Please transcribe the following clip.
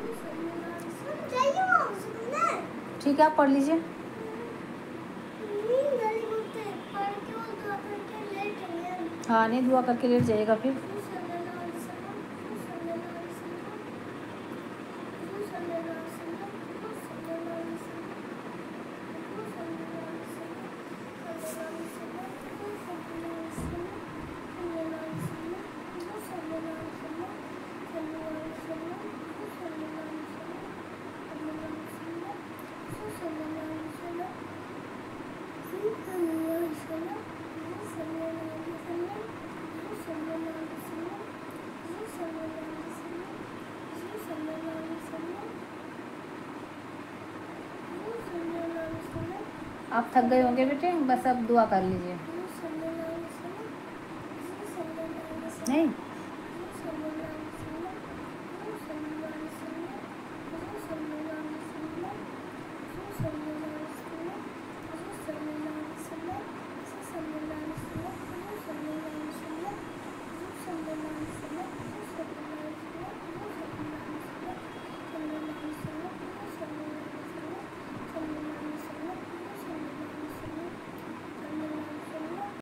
ٹھیک ہے آپ پڑھ لیجیے. ہاں نہیں دعا کر کے لیٹ جائے گا پھر. آپ تھک گئے ہوں گے بیٹے, بس اب دعا کر لیجیے.